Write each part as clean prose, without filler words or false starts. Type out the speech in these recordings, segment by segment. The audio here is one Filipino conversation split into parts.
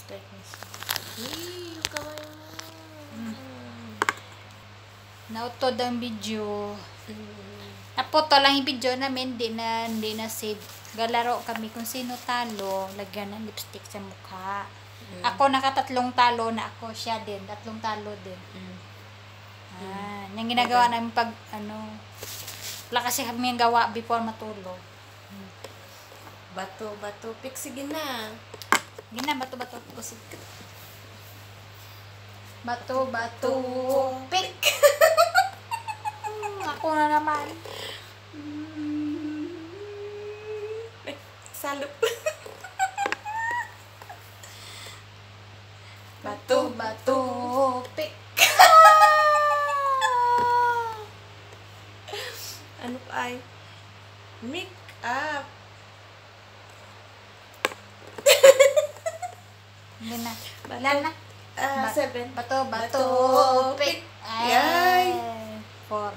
Nautod ang video. Napoto lang yung video namin, hindi na save. Galaro kami kung sino talo, lagyan ng lipstick sa mukha. Ako nakatatlong talo na ako, siya din, tatlong talo din. Yung ginagawa namin pag wala kasi kami yung gawa before matulog. Bato, pick, sige na. Sige na, bato, pick. Ako na naman. Salop. Bato, pick. Ano pa ay? Make up. Hindi na. Wala na. 7. Bato, pick. Ay. 4.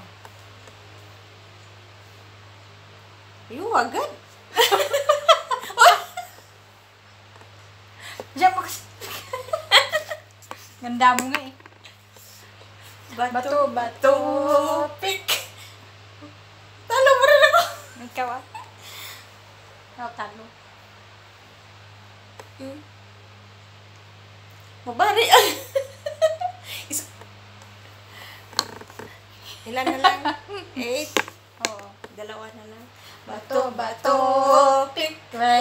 Yung agad. Diyan mo kasi. Ganda mo nga eh. Bato, pick. Talo mo rin ako. Ikaw ah. Talo. Mabari. Ilan na lang? 8. Oo. 2 na lang. Bato, pick.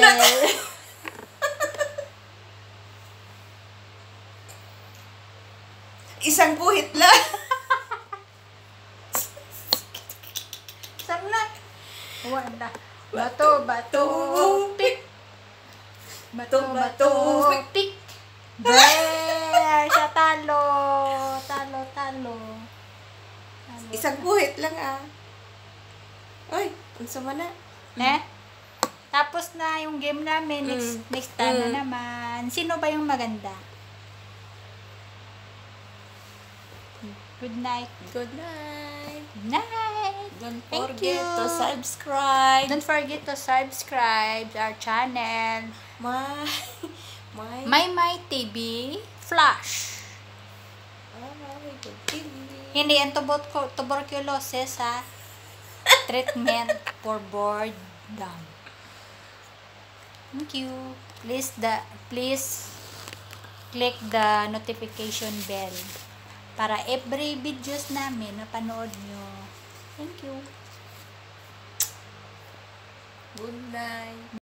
Isang guhit lang. Saan na? Wala. Bato, pick. Bato, pick. There! Siya talo. Talo. Isang guhit lang ah. Ay, unsa man na? Tapos na yung game namin. Next time na naman. Sino ba yung maganda? Good night. Good night. Good night. Don't Thank forget you. to subscribe. Don't forget to subscribe our channel. My TV Flash. Hindi ang tuberculosis ha. Treatment for boredom. Thank you. Please click the notification bell para every videos namin mapanood nyo. Thank you. Good night.